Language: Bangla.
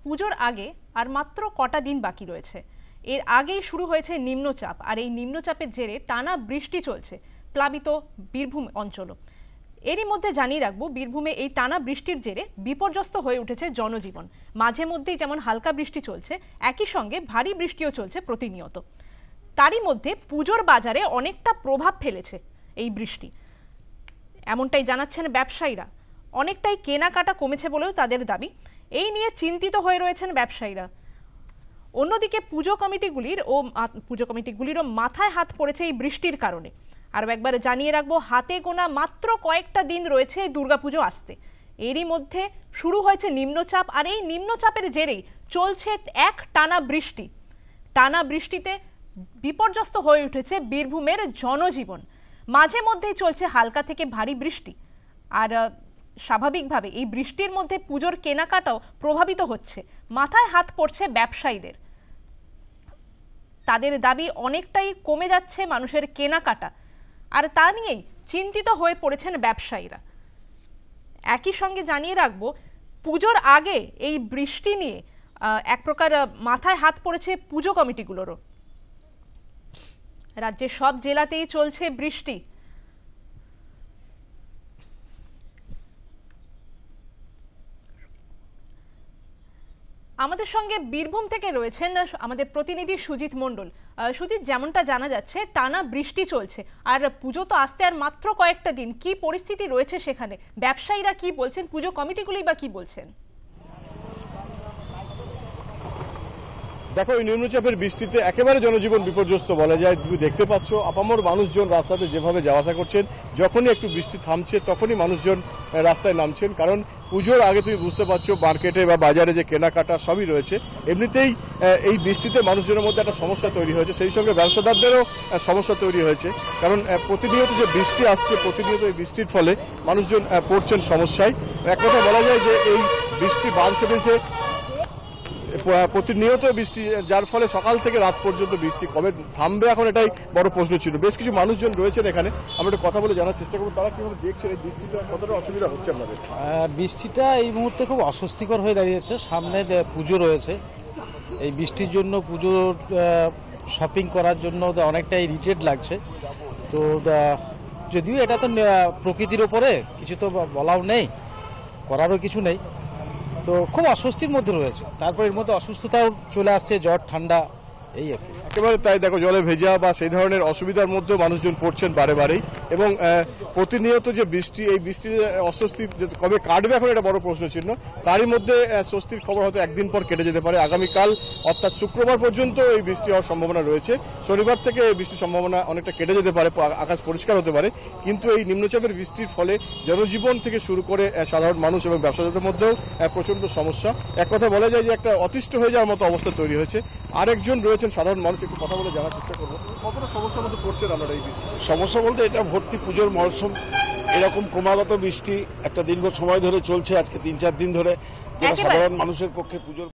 পুজোর আগে আর মাত্র কটা দিন বাকি রয়েছে। এর আগেই শুরু হয়েছে নিম্নচাপ, আর এই নিম্নচাপের জেরে টানা বৃষ্টি চলছে প্লাবিত বীরভূম অঞ্চলও। এরই মধ্যে জানিয়ে রাখবো, বীরভূমে এই টানা বৃষ্টির জেরে বিপর্যস্ত হয়ে উঠেছে জনজীবন। মাঝে মধ্যেই যেমন হালকা বৃষ্টি চলছে, একই সঙ্গে ভারী বৃষ্টিও চলছে প্রতিনিয়ত। তারই মধ্যে পুজোর বাজারে অনেকটা প্রভাব ফেলেছে এই বৃষ্টি, এমনটাই জানাচ্ছেন ব্যবসায়ীরা। অনেকটাই কেনাকাটা কমেছে বলেও তাদের দাবি। এই নিয়ে চিন্তিত হয়ে রয়েছেন ব্যবসায়ীরা। অন্যদিকে পুজো কমিটিগুলিরও মাথায় হাত পড়েছে এই বৃষ্টির কারণে। আরও একবার জানিয়ে রাখবো, হাতে গোনা মাত্র কয়েকটা দিন রয়েছে দুর্গাপুজো আসতে। এরই মধ্যে শুরু হয়েছে নিম্নচাপ, আর এই নিম্নচাপের জেরেই চলছে এক টানা বৃষ্টি। টানা বৃষ্টিতে বিপর্যস্ত হয়ে উঠেছে বীরভূমের জনজীবন। মাঝে মধ্যেই চলছে হালকা থেকে ভারী বৃষ্টি, আর স্বাভাবিকভাবে এই বৃষ্টির মধ্যে পুজোর কেনাকাটাও প্রভাবিত হচ্ছে। মাথায় হাত পড়ছে ব্যবসায়ীদের। তাদের দাবি, অনেকটাই কমে যাচ্ছে মানুষের কেনাকাটা, আর তা নিয়েই চিন্তিত হয়ে পড়েছেন ব্যবসায়ীরা। একই সঙ্গে জানিয়ে রাখবো, পুজোর আগে এই বৃষ্টি নিয়ে এক প্রকার মাথায় হাত পড়েছে পুজো কমিটিগুলোরও। রাজ্যের সব জেলাতেই চলছে বৃষ্টি। আমাদের সঙ্গে বীরভূম থেকে রয়েছেন আমাদের প্রতিনিধি সুজিত মণ্ডল। সুজিত, যেমনটা জানা যাচ্ছে টানা বৃষ্টি চলছে, আর পুজো তো আসতে আর মাত্র কয়েকটা দিন। কি পরিস্থিতি রয়েছে সেখানে? ব্যবসায়ীরা কি বলছেন, পুজো কমিটিগুলোই বা কি বলছেন? দেখো, এই নিম্নচাপের বৃষ্টিতে একেবারে জনজীবন বিপর্যস্ত বলা যায়। তুমি দেখতে পাচ্ছ আপামর মানুষজন রাস্তাতে যেভাবে যাওয়া আসা করছেন। যখনই একটু বৃষ্টি থামছে তখনই মানুষজন রাস্তায় নামছেন, কারণ পুজোর আগে তুমি বুঝতে পারছো মার্কেটে বা বাজারে যে কেনাকাটা সবই রয়েছে। এমনিতেই এই বৃষ্টিতে মানুষজনের মধ্যে একটা সমস্যা তৈরি হয়েছে, সেই সঙ্গে ব্যবসাদারদেরও সমস্যা তৈরি হয়েছে, কারণ প্রতিনিয়ত যে বৃষ্টি আসছে, প্রতিনিয়ত এই বৃষ্টির ফলে মানুষজন পড়ছেন সমস্যায়। এক কথা বলা যায় যে এই বৃষ্টি বাদ সেধেছে প্রতিনিয়ত বৃষ্টি, যার ফলে সকাল থেকে রাত পর্যন্ত বৃষ্টি কবে থামবে এখন এটাই বড় প্রশ্ন ছিল। বেশ কিছু মানুষজন রয়েছেন এখানে, আমরা একটু কথা বলে জানার চেষ্টা করবো তারা কিভাবে দেখছেন এই বৃষ্টিটা, কতটা অসুবিধা হচ্ছে আপনাদের। বৃষ্টিটা এই মুহূর্তে খুব অস্বস্তিকর হয়ে দাঁড়িয়েছে। সামনে পুজো রয়েছে, এই বৃষ্টির জন্য পুজোর শপিং করার জন্য অনেকটাই ইরিটেট লাগছে। তো যদিও এটা তো প্রকৃতির ওপরে, কিছু তো বলাও নেই, করারও কিছু নেই। তো খুব অস্বস্তির মধ্যে রয়েছে। তারপর এর মধ্যে অসুস্থতাও চলে আসছে, জ্বর ঠান্ডা, এই আর কি। একেবারে তাই। দেখো, জলে ভেজা বা সেই ধরনের অসুবিধার মধ্যে মানুষজন পড়ছেন বারে বারেই, এবং প্রতিনিয়ত যে বৃষ্টি, এই বৃষ্টির অস্বস্তি কবে কাটবে এখন এটা বড় প্রশ্ন চিহ্ন। তারই মধ্যে স্বস্তির খবর হয়তো একদিন পর কেটে যেতে পারে। আগামীকাল অর্থাৎ শুক্রবার পর্যন্ত এই বৃষ্টি হওয়ার সম্ভাবনা রয়েছে। শনিবার থেকে এই বৃষ্টির সম্ভাবনা অনেকটা কেটে যেতে পারে, আকাশ পরিষ্কার হতে পারে। কিন্তু এই নিম্নচাপের বৃষ্টির ফলে জনজীবন থেকে শুরু করে সাধারণ মানুষ এবং ব্যবসাদারদের মধ্যেও প্রচণ্ড সমস্যা। এক কথা বলা যায় যে একটা অতিষ্ঠ হয়ে যাওয়ার মতো অবস্থা তৈরি হয়েছে। আরেকজন রয়েছেন সাধারণ মানুষ, একটু কথা বলে জানার চেষ্টা করবো কতটা সমস্যার মধ্যে পড়ছেন আপনারা এই বৃষ্টি। সমস্যা বলতে এটা ভর্তি পুজোর মরশুম, এরকম ক্রমাগত বৃষ্টি একটা দীর্ঘ সময় ধরে চলছে, আজকে 3-4 দিন ধরে, সাধারণ মানুষের পক্ষে পুজোর